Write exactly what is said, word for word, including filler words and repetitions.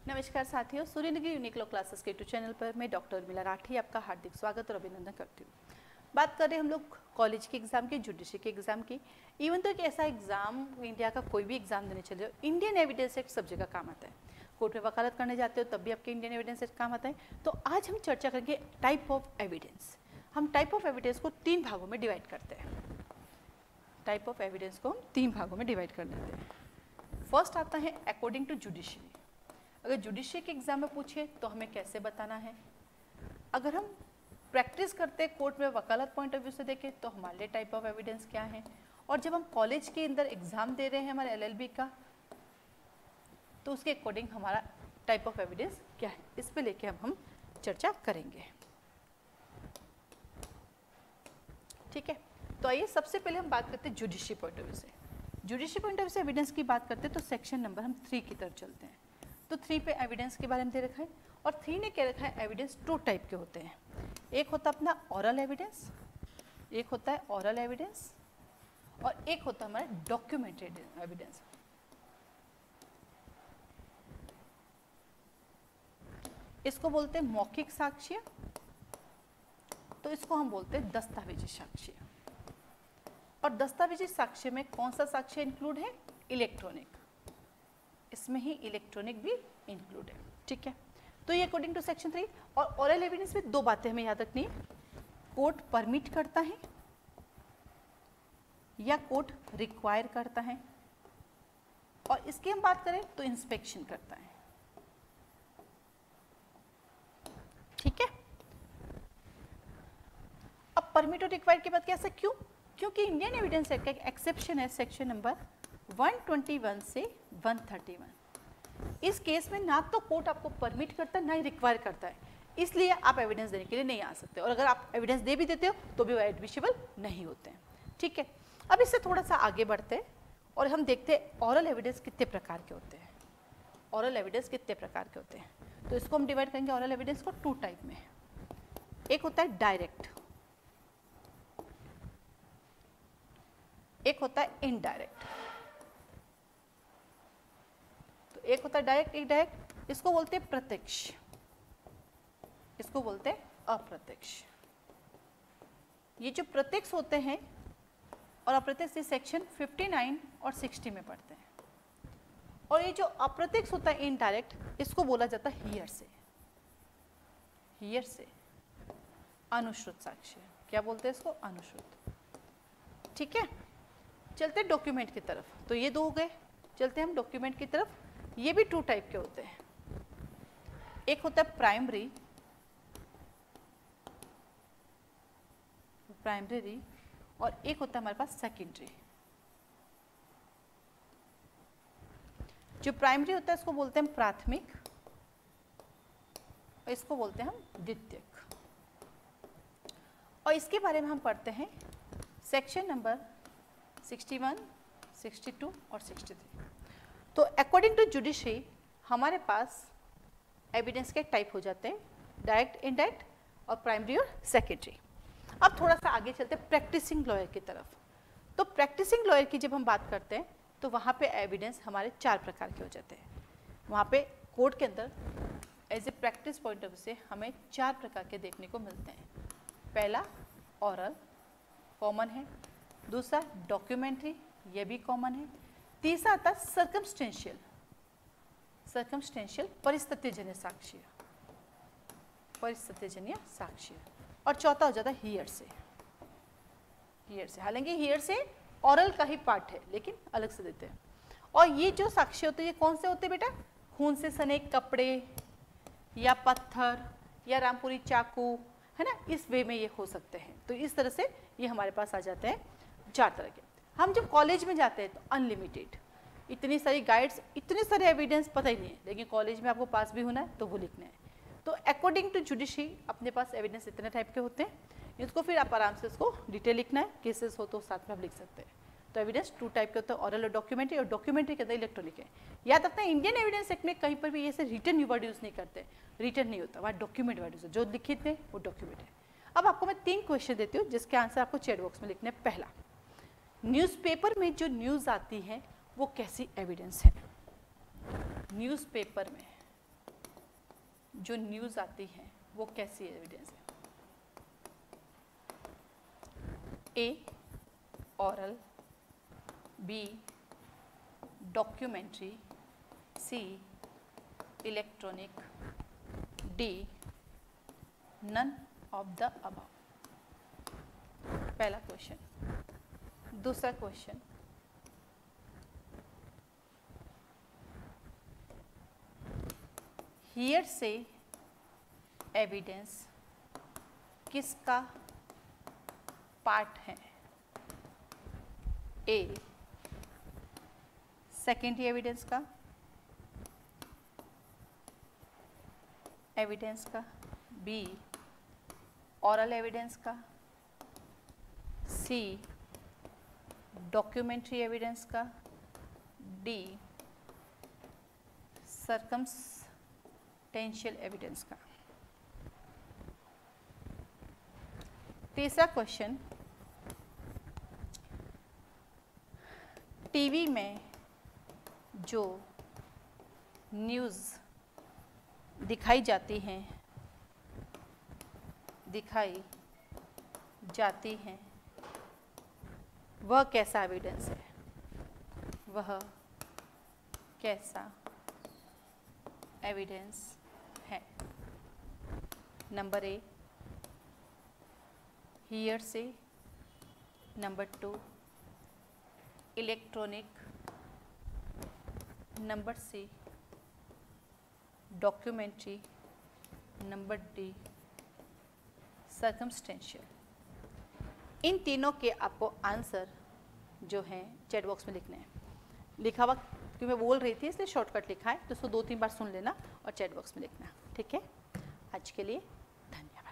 नमस्कार साथियों, Suryanagari unique law classes के यूट्यूब चैनल पर मैं डॉक्टर उर्मिला राठी आपका हार्दिक स्वागत और अभिनंदन करती हूँ। बात कर रहे हैं हम लोग कॉलेज के एग्जाम की, जुडिशरी के एग्जाम की। इवन तो एक ऐसा एग्जाम, इंडिया का कोई भी एग्जाम देने चले जाओ, इंडियन एविडेंस एक्ट सब जगह काम आता है। कोर्ट में वकालत करने जाते हो तब भी आपके इंडियन एविडेंस एक्ट काम आता है। तो आज हम चर्चा करेंगे टाइप ऑफ एविडेंस। हम टाइप ऑफ एविडेंस को तीन भागों में डिवाइड करते हैं। टाइप ऑफ एविडेंस को हम तीन भागों में डिवाइड कर देते हैं। फर्स्ट आता है अकॉर्डिंग टू जुडिशरी। अगर जुडिशरी के एग्जाम में पूछे तो हमें कैसे बताना है। अगर हम प्रैक्टिस करते हैं कोर्ट में वकालत पॉइंट ऑफ व्यू से देखें तो हमारे लिए टाइप ऑफ एविडेंस क्या है। और जब हम कॉलेज के अंदर एग्जाम दे रहे हैं हमारे एलएलबी का, तो उसके अकॉर्डिंग हमारा टाइप ऑफ एविडेंस क्या है, इस पे लेके हम हम चर्चा करेंगे। ठीक है, तो आइए सबसे पहले हम बात करते हैं जुडिशरी पॉइंट ऑफ व्यू से। जुडिशरी पॉइंट ऑफ व्यू से एविडेंस की बात करते हैं तो सेक्शन नंबर हम थ्री की तरफ चलते हैं। तो थ्री पे एविडेंस के बारे में दे रखा है और थ्री ने कह रखा है एविडेंस टू टाइप के होते हैं। एक होता है अपना ऑरल एविडेंस, एक होता है ऑरल एविडेंस और एक होता है हमारा डॉक्यूमेंटेड एविडेंस। इसको बोलते हैं मौखिक साक्ष्य, तो इसको हम बोलते हैं दस्तावेजी साक्ष्य। और दस्तावेजी साक्ष्य में कौन सा साक्ष्य इंक्लूड है? इलेक्ट्रॉनिक। इसमें ही इलेक्ट्रॉनिक भी इंक्लूड है। ठीक है, तो ये अकॉर्डिंग टू सेक्शन थ्री। और ऑरल एविडेंस में दो बातें हमें याद रखनी है, कोर्ट परमिट करता है या कोर्ट रिक्वायर करता है। और इसकी हम बात करें तो इंस्पेक्शन करता है। ठीक है, अब परमिट और रिक्वायर के बाद कैसा, क्यों? क्योंकि इंडियन एविडेंस एक्ट का एक एक्सेप्शन है section number one twenty one से वन थर्टी वन। इस केस में ना तो कोर्ट आपको परमिट करता है ना ही रिक्वायर करता है, इसलिए आप एविडेंस देने के लिए नहीं आ सकते। और अगर आप एविडेंस दे भी देते हो तो भी वो एडमिसिबल नहीं होते हैं। ठीक है, अब इससे थोड़ा सा आगे बढ़ते हैं और हम देखते हैं ऑरल एविडेंस कितने प्रकार के होते हैं। ऑरल एविडेंस कितने प्रकार के होते हैं, तो इसको हम डिवाइड करेंगे ऑरल एविडेंस को टू टाइप में। एक होता है डायरेक्ट, एक होता है इनडायरेक्ट। तो एक होता है डायरेक्ट, एक डायरेक्ट। इसको बोलते हैं प्रत्यक्ष, इसको बोलते हैं अप्रत्यक्ष। ये जो प्रत्यक्ष होते हैं और अप्रत्यक्ष सेक्शन फिफ्टी नाइन और सिक्सटी में पढ़ते हैं। और ये जो अप्रत्यक्ष होता है इनडायरेक्ट, इसको बोला जाता है हियर से। हियर से अनुश्रुत साक्ष्य, क्या बोलते हैं इसको? अनुश्रुत। ठीक है, चलते हैं डॉक्यूमेंट की तरफ। तो ये दो हो गए, चलते हैं हम डॉक्यूमेंट की तरफ। ये भी टू टाइप के होते हैं। एक होता है प्राइमरी, प्राइमरी और एक होता है हमारे पास सेकेंडरी। जो प्राइमरी होता है इसको बोलते हैं प्राथमिक और इसको बोलते हैं हम द्वितीयक। और इसके बारे में हम पढ़ते हैं section number sixty one, sixty two और सिक्सटी थ्री। तो अकॉर्डिंग टू जुडिशरी हमारे पास एविडेंस के टाइप हो जाते हैं डायरेक्ट, इनडायरेक्ट और प्राइमरी और सेकेंडरी। अब थोड़ा सा आगे चलते हैं प्रैक्टिसिंग लॉयर की तरफ। तो प्रैक्टिसिंग लॉयर की जब हम बात करते हैं तो वहाँ पे एविडेंस हमारे चार प्रकार के हो जाते हैं। वहाँ पे कोर्ट के अंदर as a practice point of view से हमें चार प्रकार के देखने को मिलते हैं। पहला ऑरल, कॉमन है। दूसरा डॉक्यूमेंट्री, ये भी कॉमन है। तीसरा आता है सर्कमस्टेंशियल, सर्कमस्टेंशियल परिस्थितिजन्य साक्ष्य, परिस्थितिजन्य साक्ष्य। और चौथा हो जाता है हियर से, हियर से। हालांकि हियर से ऑरल का ही पार्ट है लेकिन अलग से देते हैं। और ये जो साक्ष्य होते हैं ये कौन से होते हैं बेटा? खून से सने कपड़े या पत्थर या रामपुरी चाकू, है ना, इस वे में ये हो सकते हैं। तो इस तरह से ये हमारे पास आ जाते हैं चार तरह के। हम जब कॉलेज में जाते हैं तो अनलिमिटेड, इतनी सारी गाइड्स, इतने सारे एविडेंस पता ही नहीं है, लेकिन कॉलेज में आपको पास भी होना है तो वो लिखना है। तो अकॉर्डिंग टू जुडिशरी अपने पास एविडेंस इतने टाइप के होते हैं। इसको फिर आप आराम से इसको डिटेल लिखना है, केसेस हो तो साथ में आप लिख सकते हैं। तो एविडेंस टू टाइप के होते हैं, ऑरल और डॉक्यूमेंट्री। और डॉक्यूमेंट्री के अंदर इलेक्ट्रॉनिक है। याद रखना इंडियन एविडेंस एक्ट में कहीं पर भी ये से रिटन वर्ड यूज नहीं करते, रिटन नहीं होता, वहाँ डॉक्यूमेंट वर्ड यूज है। जो लिखित है वो डॉक्यूमेंट है। अब आपको मैं तीन क्वेश्चन देती हूँ जिसके आंसर आपको चैट बॉक्स में लिखने। पहला, न्यूज़पेपर में जो न्यूज़ आती है वो कैसी एविडेंस है? न्यूज़पेपर में जो न्यूज़ आती है वो कैसी एविडेंस है? A oral, B documentary, C electronic, D none of the above. पहला क्वेश्चन। दूसरा क्वेश्चन, हियर से एविडेंस किसका पार्ट है? ए सेकेंडरी एविडेंस का, एविडेंस का, बी ऑरल एविडेंस का, सी डॉक्यूमेंट्री एविडेंस का, डी सर्कमस्टेंशियल एविडेंस का। तीसरा क्वेश्चन, टीवी में जो न्यूज़ दिखाई जाती हैं दिखाई जाती हैं वह कैसा एविडेंस है? वह कैसा एविडेंस है? Number A hearsay, number two electronic, number C documentary, number D circumstantial. इन तीनों के आपको आंसर जो हैं चैट बॉक्स में लिखने हैं। लिखा हुआ क्योंकि मैं बोल रही थी इसलिए शॉर्टकट लिखा है, तो उसको दो तीन बार सुन लेना और चैट बॉक्स में लिखना। ठीक है, आज के लिए धन्यवाद।